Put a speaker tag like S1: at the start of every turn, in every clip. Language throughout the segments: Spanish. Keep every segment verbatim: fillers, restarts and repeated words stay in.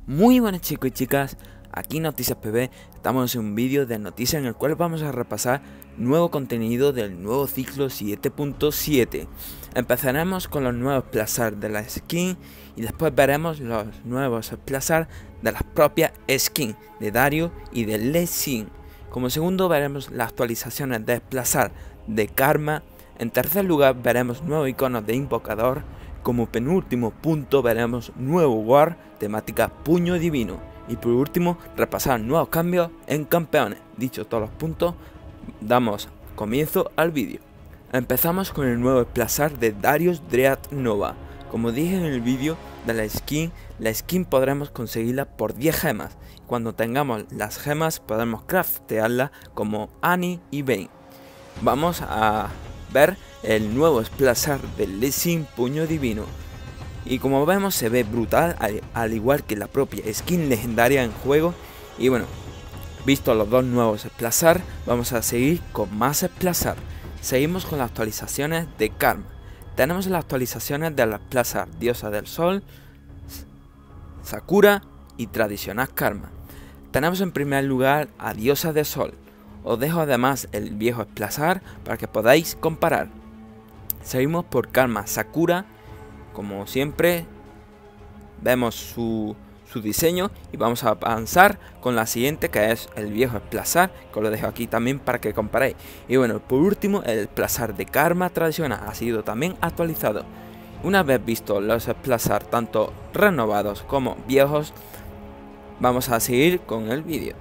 S1: Muy buenas chicos y chicas, aquí Noticias P B, estamos en un vídeo de noticias en el cual vamos a repasar nuevo contenido del nuevo ciclo siete punto siete. Empezaremos con los nuevos splashar de la skin y después veremos los nuevos splashar de las propias skins de Dario y de Lee Sin. Como segundo veremos las actualizaciones de splashar de Karma. En tercer lugar veremos nuevos iconos de invocador. Como penúltimo punto veremos nuevo War, temática puño divino. Y por último repasar nuevos cambios en campeones. Dicho todos los puntos, damos comienzo al vídeo. Empezamos con el nuevo splashar de Darius Dread Nova. Como dije en el vídeo de la skin, la skin podremos conseguirla por diez gemas. Cuando tengamos las gemas podremos craftearla como Annie y Vayne. Vamos a ver el nuevo splashar del Lee Sin puño divino, y como vemos se ve brutal, al, al igual que la propia skin legendaria en juego. Y bueno, visto los dos nuevos splashar, vamos a seguir con más splashar. Seguimos con las actualizaciones de Karma. Tenemos las actualizaciones de las splashar Diosa del Sol, Sakura y tradicional Karma. Tenemos en primer lugar a Diosa del Sol. Os dejo además el viejo splashar para que podáis comparar. Seguimos por Karma Sakura. Como siempre vemos su, su diseño y vamos a avanzar con la siguiente, que es el viejo splashar, que os lo dejo aquí también para que comparéis. Y bueno, por último el splashar de Karma tradicional ha sido también actualizado. Una vez visto los splashar tanto renovados como viejos, vamos a seguir con el vídeo.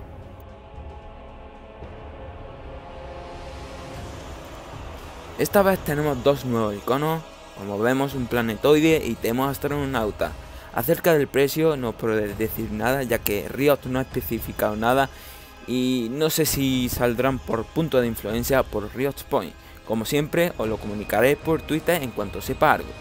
S1: Esta vez tenemos dos nuevos iconos, como vemos un planetoide y tenemos astronauta. Acerca del precio no puedo decir nada, ya que Riot no ha especificado nada y no sé si saldrán por punto de influencia o por Riot Point. Como siempre os lo comunicaré por Twitter en cuanto sepa algo.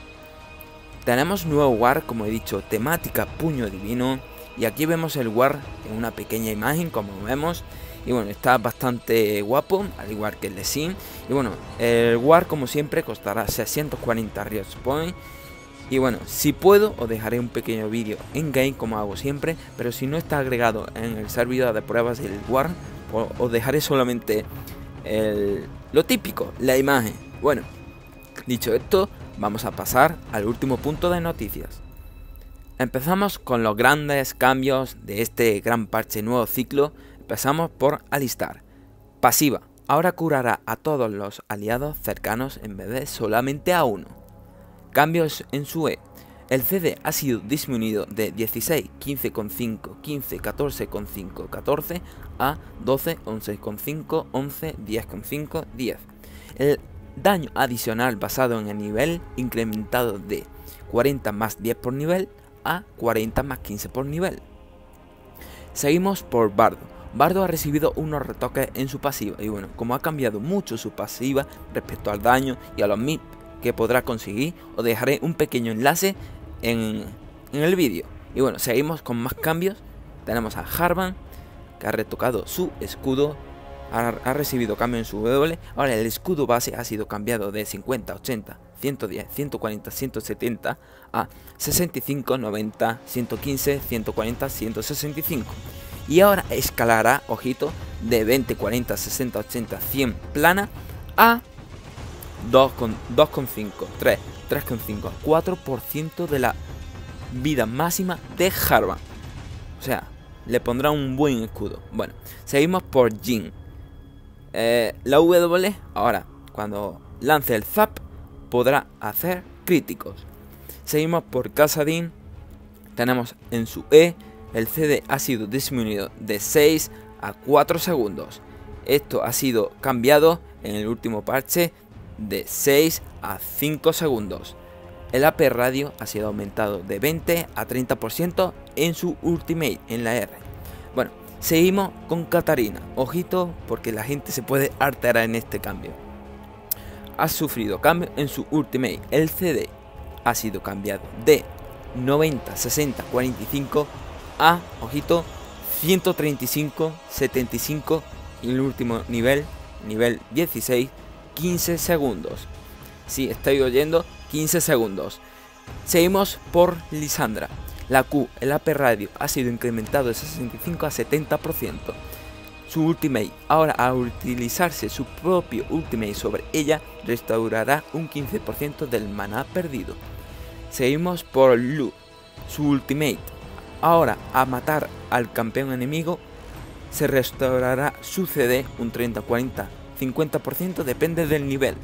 S1: Tenemos nuevo War, como he dicho, temática puño divino, y aquí vemos el War en una pequeña imagen, como vemos. Y bueno, está bastante guapo, al igual que el Lee Sin. Y bueno, el War como siempre costará seiscientos cuarenta Riot Points. Y bueno, si puedo os dejaré un pequeño vídeo en game como hago siempre. Pero si no está agregado en el servidor de pruebas del War, pues os dejaré solamente el, lo típico, la imagen. Bueno, dicho esto, vamos a pasar al último punto de noticias. Empezamos con los grandes cambios de este gran parche nuevo ciclo. Empezamos por Alistar. Pasiva. Ahora curará a todos los aliados cercanos en vez de solamente a uno. Cambios en su E. El C D ha sido disminuido de dieciséis, quince coma cinco, quince, catorce coma cinco, catorce a doce, once coma cinco, once, diez coma cinco, diez. El daño adicional basado en el nivel incrementado de cuarenta más diez por nivel a cuarenta más quince por nivel. Seguimos por Bardo. Bardo ha recibido unos retoques en su pasiva y bueno, como ha cambiado mucho su pasiva respecto al daño y a los M I P que podrá conseguir, os dejaré un pequeño enlace en, en el vídeo. Y bueno, seguimos con más cambios. Tenemos a Harvan, que ha retocado su escudo, ha, ha recibido cambio en su W. Ahora el escudo base ha sido cambiado de cincuenta, ochenta, ciento diez, ciento cuarenta, ciento setenta a sesenta y cinco, noventa, ciento quince, ciento cuarenta, ciento sesenta y cinco. Y ahora escalará, ojito, de veinte, cuarenta, sesenta, ochenta, cien plana a dos coma cinco, tres, tres coma cinco, cuatro por ciento de la vida máxima de Harvan. O sea, le pondrá un buen escudo. Bueno, seguimos por Jhin. Eh, la W, ahora, cuando lance el zap, podrá hacer críticos. Seguimos por Kassadin. Tenemos en su E. El C D ha sido disminuido de seis a cuatro segundos. Esto ha sido cambiado en el último parche de seis a cinco segundos. El A P radio ha sido aumentado de veinte a treinta por ciento en su ultimate, en la R. Bueno, seguimos con Katarina. Ojito, porque la gente se puede alterar en este cambio. Ha sufrido cambio en su ultimate. El C D ha sido cambiado de noventa, sesenta, cuarenta y cinco a, ojito, ciento treinta y cinco, setenta y cinco, y el último nivel, nivel dieciséis, quince segundos. Si sí, estoy oyendo, quince segundos. Seguimos por Lisandra. La Q, el A P Radio, ha sido incrementado de sesenta y cinco a setenta por ciento. Su ultimate, ahora al utilizarse su propio ultimate sobre ella, restaurará un quince por ciento del maná perdido. Seguimos por Lu, su ultimate, ahora a matar al campeón enemigo, se restaurará su C D un treinta, cuarenta, cincuenta por ciento, depende del nivel.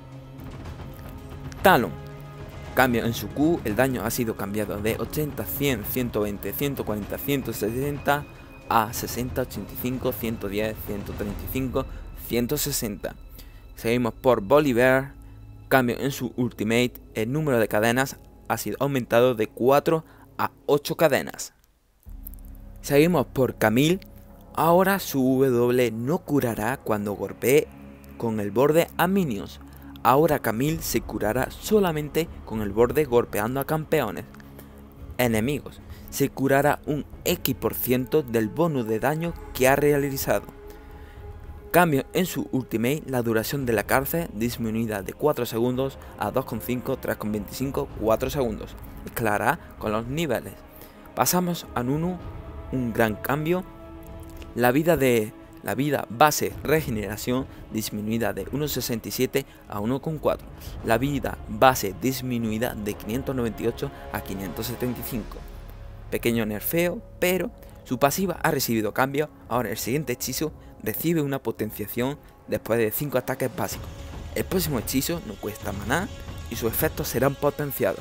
S1: Talon, cambio en su Q, el daño ha sido cambiado de ochenta, cien, ciento veinte, ciento cuarenta, ciento sesenta a sesenta, ochenta y cinco, ciento diez, ciento treinta y cinco, ciento sesenta. Seguimos por Bolívar, cambio en su ultimate, el número de cadenas ha sido aumentado de cuatro a ocho cadenas. Seguimos por Camille, ahora su W no curará cuando golpee con el borde a minions. Ahora Camille se curará solamente con el borde golpeando a campeones enemigos. Se curará un X por ciento del bonus de daño que ha realizado. Cambio en su ultimate, la duración de la cárcel disminuida de cuatro segundos a dos coma cinco, tres coma veinticinco, cuatro segundos. Escalará con los niveles. Pasamos a Nunu, un gran cambio. La vida de la vida base regeneración disminuida de uno coma sesenta y siete a uno coma cuatro. La vida base disminuida de quinientos noventa y ocho a quinientos setenta y cinco. Pequeño nerfeo, pero su pasiva ha recibido cambio. Ahora el siguiente hechizo recibe una potenciación después de cinco ataques básicos. El próximo hechizo no cuesta maná y sus efectos serán potenciados.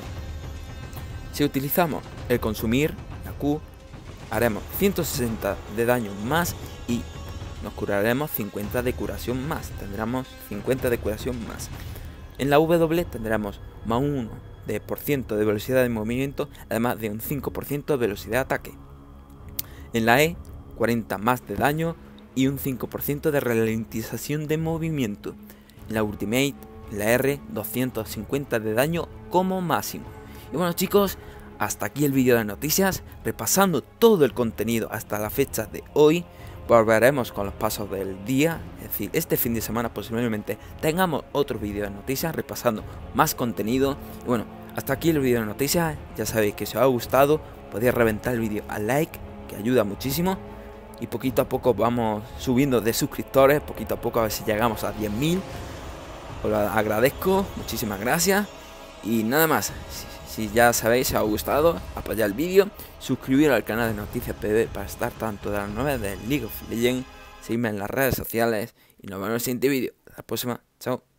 S1: Si utilizamos el consumir, la Q, haremos ciento sesenta de daño más y nos curaremos cincuenta de curación más. Tendremos cincuenta de curación más. En la W tendremos más uno de por ciento de velocidad de movimiento, además de un cinco por ciento de velocidad de ataque. En la E, cuarenta más de daño y un cinco por ciento de ralentización de movimiento. En la Ultimate, en la R, doscientos cincuenta de daño como máximo. Y bueno chicos, hasta aquí el vídeo de noticias, repasando todo el contenido hasta la fecha de hoy. Volveremos con los pasos del día, es decir, este fin de semana posiblemente tengamos otro vídeo de noticias repasando más contenido. Y bueno, hasta aquí el vídeo de noticias, ya sabéis que si os ha gustado podéis reventar el vídeo al like, que ayuda muchísimo. Y poquito a poco vamos subiendo de suscriptores, poquito a poco a ver si llegamos a diez mil. Os lo agradezco, muchísimas gracias. Y nada más, si, si ya sabéis, si os ha gustado, apoyad el vídeo, suscribiros al canal de Noticias P B para estar tanto de las novedades de League of Legends, seguidme en las redes sociales y nos vemos en el siguiente vídeo. Hasta la próxima, chao.